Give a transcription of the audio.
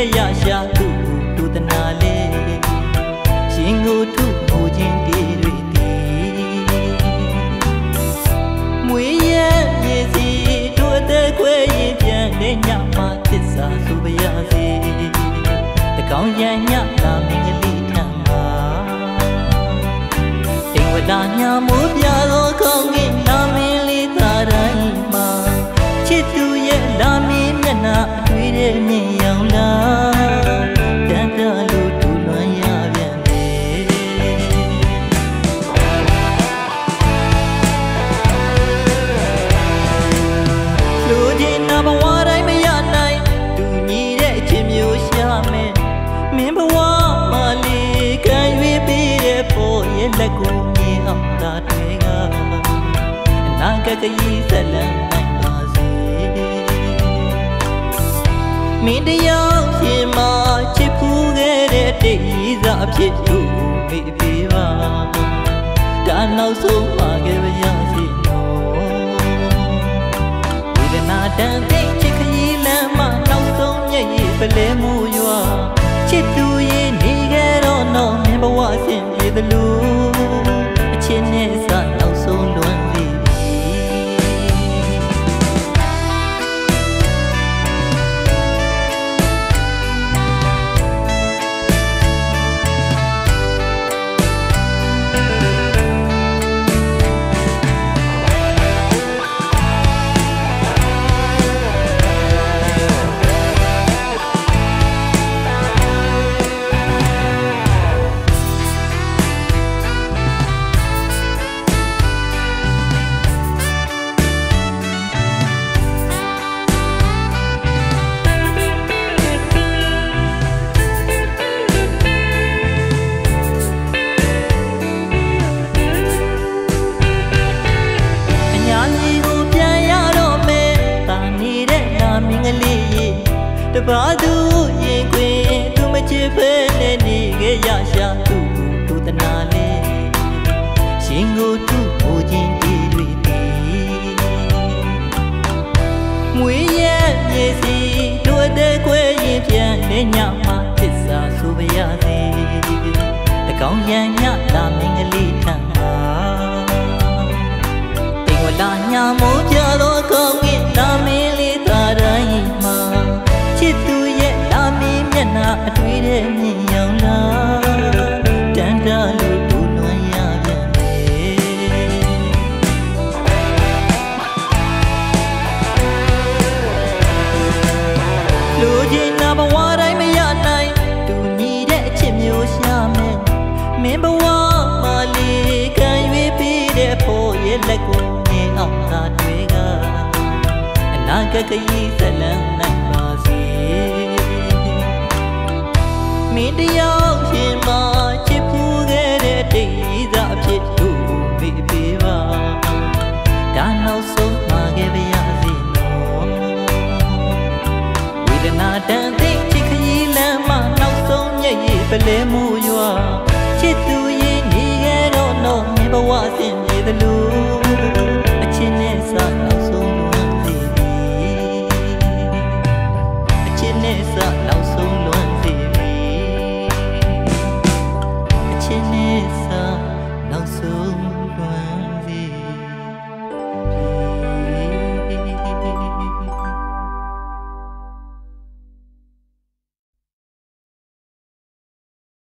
ya sha tu tu tana le shingo tu mujin ti rui ti mui ye ye si tu te kwe yin pian le nya ma tissa su ba ya si ta kaung yan nya la ming li thang ma ting wa da nya mu pya lo kaung ngi la ming li ta rai ma chit tu ye la ming mya na twi de min yaung la dan da lu tu lwan ya pyan de lu jin na ba wa dai ma ya nai tu ni de chin myo sha me min ba wa ma li kan yue pi de po ye let ko mi am ta twe ga na ka ka yi sa lan minတရားရှင်မချစ်ဖူးခဲ့တဲ့တိတ်စာအဖြစ်သူမိပြေပါဒါနောက်ဆုံးပါခဲ့ပါရစေနော်ဝေဒနာတန်တဲ့ချစ်ခရီးလမ်းမှာနောက်ဆုံးမျက်ရည်ပလဲမှုရွာချစ်သူရဲ့နေခဲ့တော့တော့မြင်ဘဝဆင်ပြေသလိုအချင်းနဲ့စနောက်ဆုံးလွန်စီတပါသူရင်ခွင်သူမချစ်ဖဲနဲ့နေခဲ့ရရှာသူသူတနာလေရှင်ကိုသူ့ကိုချင်းတီးတွေတီးမွေးရဲ့မြေစီတို့တဲ့ခွဲရင်ပြန်နဲ့ညမှာသစ္စာဆိုပါရစေတကောင်ရန်ညလာမင်းကလေးထံပါတိမ်ဝလာညာမိုးပြတော့ကောင်းကင်လာမင်းလေးသာတိုင်းမှာချစ်သူရဲ့လာမင်းမျက်နှာအတွေ့တဲ့မြင်ရောင်လာတန်တာလို့ဒူလွန်ရပြန်လေလူချင်းနာဘဝတိုင်းမရနိုင်သူညီတဲ့အချစ်မျိုးရှာမယ်မင်းဘဝမှာလေးခံရွေးပြီးတဲ့ဖို့ရဲ့လက်ကိုမြင်အောင်သာတွေ့ကအနာဂတ်ခရီးဇလံနိုင်ပါစေမင်းတရားရှင်မချစ်ဖူးခဲ့တဲ့တိတ်စာအဖြစ်သူမိပြေပါဒါနောက်ဆုံးမှာခဲ့ပါရစေနော်ဝေဒနာတန်တဲ့ချစ်ခရီးလမ်းမှာနောက်ဆုံးမျက်ရည်ပလဲမှုရွာ